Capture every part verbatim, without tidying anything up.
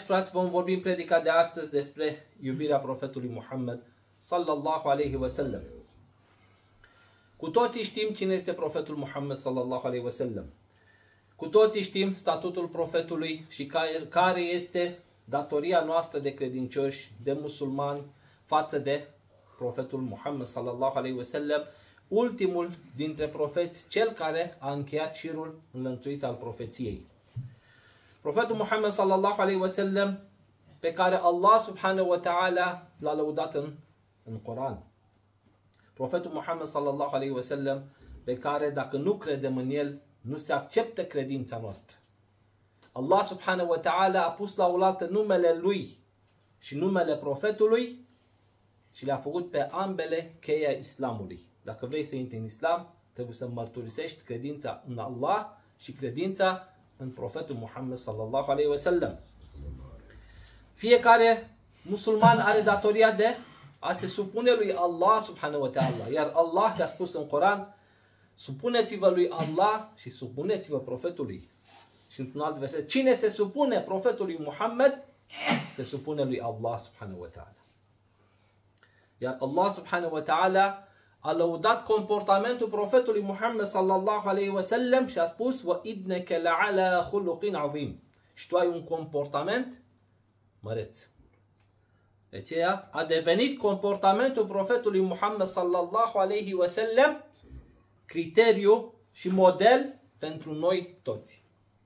frați, vom vorbi în predica de astăzi despre iubirea profetului Muhammed sallallahu alaihi wasallam. Cu toții știm cine este profetul Muhammed sallallahu alaihi wasallam. Cu toții știm statutul profetului și care este datoria noastră de credincioși, de musulmani, față de profetul Muhammed sallallahu alaihi wasallam, ultimul dintre profeți, cel care a încheiat șirul înlănțuit al profeției. Profetul Muhammed sallallahu alaihi wasallam, pe care Allah subhanahu wa ta'ala l-a lăudat în, în Coran. Profetul Muhammed sallallahu alaihi wasallam, pe care dacă nu credem în el, nu se acceptă credința noastră. Allah subhanahu wa ta'ala a pus la oaltă numele lui și numele profetului și le-a făcut pe ambele cheia Islamului. Dacă vrei să intri în Islam, trebuie să mărturisești credința în Allah și credința în profetul Muhammed sallallahu alaihi wasallam. Fiecare musulman are datoria de a se supune lui Allah subhanahu wa ta'ala. Iar Allah te-a spus în Coran: supuneți-vă lui Allah și supuneți-vă profetului. Și într-un alt verset: cine se supune profetului Muhammed, se supune lui Allah subhanahu wa ta'ala. Iar Allah subhanahu wa ta'ala a lăudat comportamentul profetului Muhammed sallallahu alaihi wasallam și a spus: wa innaka la'ala khuluqin azim. Și tu ai un comportament măreț. De aceea a devenit comportamentul profetului Muhammed sallallahu alaihi wasallam criteriu și model pentru noi toți.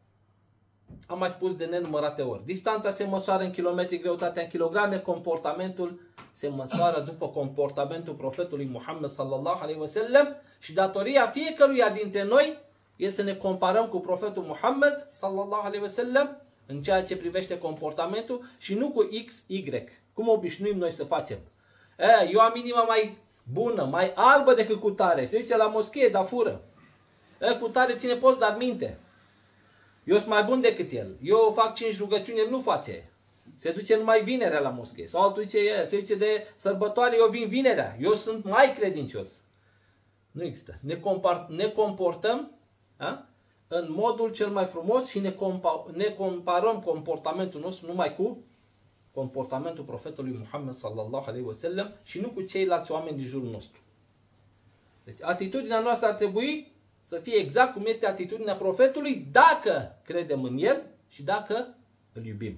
Am mai spus de nenumărate ori. Distanța se măsoară în kilometri, greutatea în kilograme, comportamentul se măsoară după comportamentul profetului Muhammed sallallahu alaihi wasallam și datoria fiecăruia dintre noi este să ne comparăm cu profetul Muhammed sallallahu alaihi wasallam în ceea ce privește comportamentul și nu cu X Y, cum obișnuim noi să facem. E, eu am inima mai bună, mai albă decât cu tare. Se duce la moschee, dar fură. E, cu tare ține post, dar minte. Eu sunt mai bun decât el. Eu fac cinci rugăciuni, el nu face. Se duce numai vinerea la moschee. Sau altul zice, se duce de sărbătoare, eu vin vinerea. Eu sunt mai credincios. Nu există. Ne, compar, ne comportăm a? în modul cel mai frumos și ne, compa, ne comparăm comportamentul nostru numai cu comportamentul profetului Muhammed sallallahu alaihi wasallam și nu cu ceilalți oameni din jurul nostru. Deci atitudinea noastră ar trebui să fie exact cum este atitudinea profetului dacă credem în el și dacă îl iubim.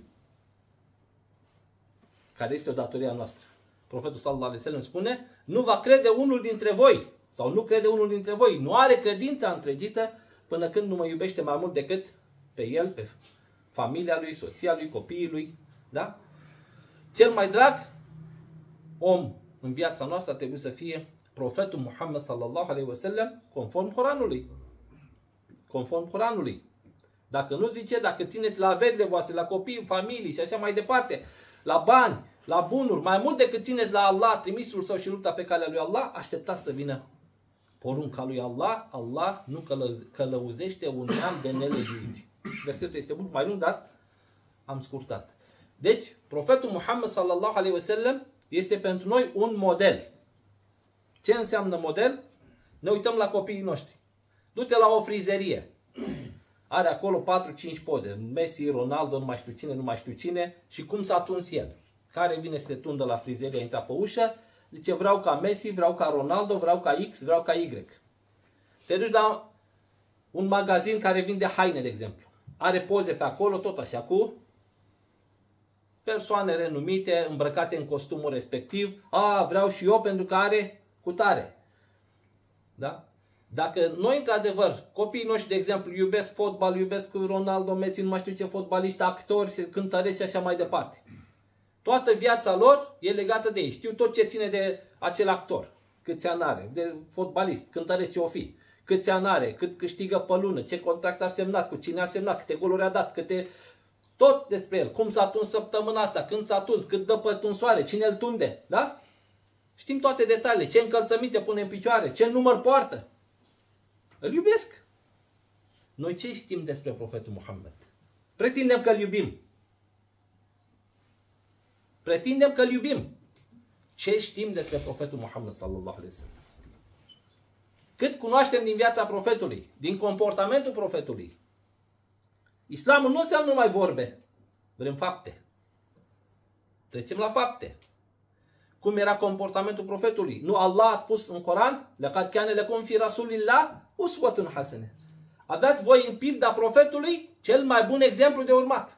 Care este o datorie a noastră. Profetul sallallahu alaihi wasallam spune: nu va crede unul dintre voi sau nu crede unul dintre voi, nu are credința întregită până când nu mă iubește mai mult decât pe el, pe familia lui, soția lui, copiii lui. Da? Cel mai drag om în viața noastră trebuie să fie profetul Muhammed sallallahu alaihi wasallam conform Coranului. Conform Coranului. Dacă nu zice, dacă țineți la averile voastre, la copii, familii și așa mai departe, la bani, la bunuri, mai mult decât țineți la Allah, trimisul său și lupta pe calea lui Allah, așteptați să vină porunca lui Allah. Allah nu călăuzește un neam de nelegiuiți. Versetul este mult mai lung, dar am scurtat. Deci, profetul Muhammed sallallahu alaihi wasallam este pentru noi un model. Ce înseamnă model? Ne uităm la copiii noștri. Du-te la o frizerie. Are acolo patru cinci poze. Messi, Ronaldo, nu mai știu cine, nu mai știu cine. Și cum s-a tuns el. Care vine să se tundă la frizerie, intra pe ușă. Zice: vreau ca Messi, vreau ca Ronaldo, vreau ca X, vreau ca Y. Te duci la un magazin care vinde haine, de exemplu. Are poze pe acolo, tot așa, cu persoane renumite, îmbrăcate în costumul respectiv. A, vreau și eu pentru că are cutare. Da? Dacă noi, într-adevăr, copiii noștri, de exemplu, iubesc fotbal, iubesc Ronaldo, Messi, nu mai știu ce fotbaliști, actori, cântăreți și așa mai departe. Toată viața lor e legată de ei. Știu tot ce ține de acel actor. Câți ani are, de fotbalist, cântăreț ce o fi. Câți ani are, cât câștigă pe lună, ce contract a semnat, cu cine a semnat, câte goluri a dat, câte... Tot despre el. Cum s-a tuns săptămâna asta, când s-a tuns, cât dă pe tunsoare, cine îl tunde. Da? Știm toate detaliile. Ce încălțăminte pune în picioare, ce număr poartă. Îl iubesc. Noi ce știm despre profetul Muhammed? Pretindem că îl iubim. Pretindem că îl iubim. Ce știm despre profetul Muhammed sallallahu alaihi wasallam? Cât cunoaștem din viața profetului, din comportamentul profetului. Islamul nu înseamnă numai vorbe, vrem fapte. Trecem la fapte. Cum era comportamentul profetului? Nu Allah a spus în Coran, laqad kana lakum fi rasulillah uswatun hasanah. Aveți voi în pilda profetului cel mai bun exemplu de urmat.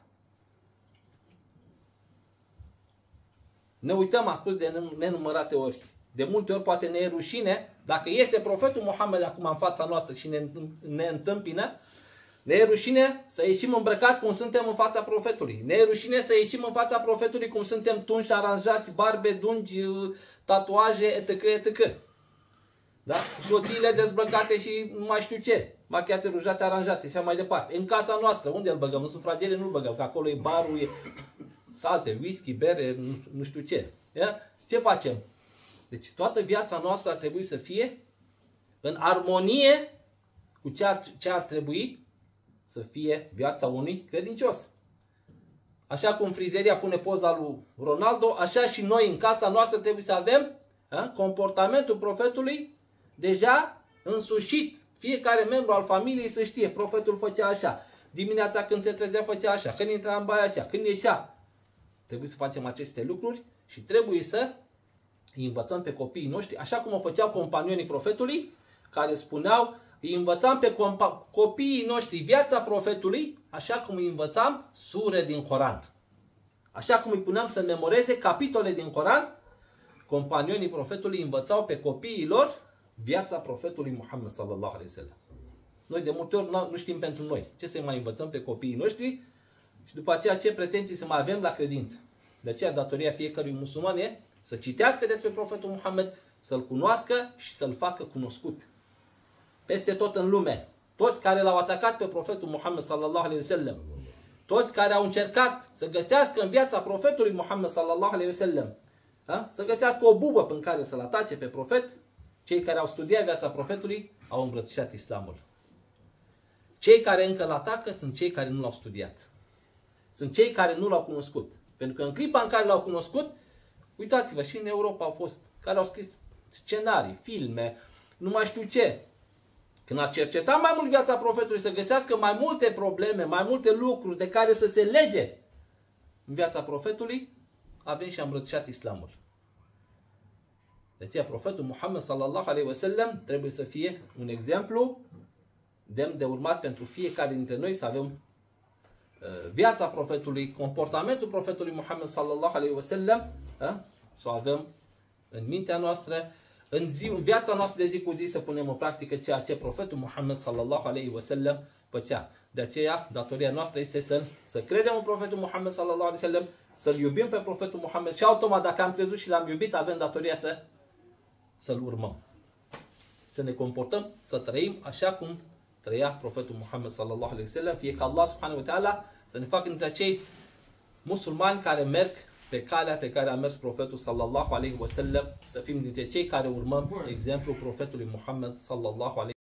Ne uităm, am spus de nenumărate ori. De multe ori poate ne e rușine, dacă iese profetul Muhammed acum în fața noastră și ne, ne întâmpină, ne e rușine să ieșim îmbrăcați cum suntem în fața profetului. Ne e rușine să ieșim în fața profetului cum suntem tunși, aranjați, barbe, dungi, tatuaje, et cetera et cetera. Da? Soțiile dezbrăcate și nu mai știu ce, machiate, rujate, aranjate și așa mai departe. În casa noastră, unde îl băgăm? În sufragere nu-l băgăm, că acolo e barul, e salte, whisky, bere, nu, nu știu ce. Da? Ce facem? Deci toată viața noastră ar trebui să fie în armonie cu ce ar, ce ar trebui să fie viața unui credincios. Așa cum frizeria pune poza lui Ronaldo, așa și noi în casa noastră trebuie să avem a, comportamentul profetului deja însușit. Fiecare membru al familiei să știe, profetul făcea așa, dimineața când se trezea făcea așa, când intra în baie așa, când ieșea. Trebuie să facem aceste lucruri și trebuie să îi învățăm pe copiii noștri, așa cum o făceau companionii profetului, care spuneau, îi învățam pe copiii noștri viața profetului, așa cum îi învățam sure din Coran. Așa cum îi puneam să memoreze capitole din Coran, companionii profetului învățau pe copiii lor viața profetului Muhammed sallallahu alaihi wasallam. Noi de multe ori nu știm pentru noi ce să mai învățăm pe copiii noștri și după aceea ce pretenții să mai avem la credință. De aceea datoria fiecărui musulman e să citească despre profetul Muhammed, să-l cunoască și să-l facă cunoscut. Peste tot în lume, toți care l-au atacat pe profetul Muhammed sallallahu alaihi wasallam, toți care au încercat să găsească în viața profetului Muhammed sallallahu alaihi wasallam, să găsească o bubă în care să-l atace pe profet, cei care au studiat viața profetului au îmbrățișat islamul. Cei care încă îl atacă sunt cei care nu l-au studiat. Sunt cei care nu l-au cunoscut. Pentru că în clipa în care l-au cunoscut, uitați-vă, și în Europa au fost care au scris scenarii, filme, nu mai știu ce. Când a cercetat mai mult viața profetului, să găsească mai multe probleme, mai multe lucruri de care să se lege în viața profetului, a venit și a îmbrățișat islamul. De aceea profetul Muhammed sallallahu alaihi wasallam trebuie să fie un exemplu demn de urmat pentru fiecare dintre noi, să avem uh, viața profetului, comportamentul profetului Muhammed sallallahu alaihi wasallam, uh, să o avem în mintea noastră, în, zi, în viața noastră de zi cu zi să punem în practică ceea ce profetul Muhammed sallallahu alaihi wasallam făcea. De aceea, datoria noastră este să, să credem în profetul Muhammed sallallahu alaihi wasallam, să-l iubim pe profetul Muhammed și automat, dacă am crezut și l-am iubit, avem datoria să, să-l urmăm. Să ne comportăm, să trăim așa cum trăia profetul Muhammed sallallahu alaihi wasallam, fie că Allah subhanahu wa ta'ala să ne facă dintre acei musulmani care merg pe calea pe care a mers profetul sallallahu alaihi wasallam, să fim dintre cei care urmăm exemplul profetului Muhammed sallallahu alaihi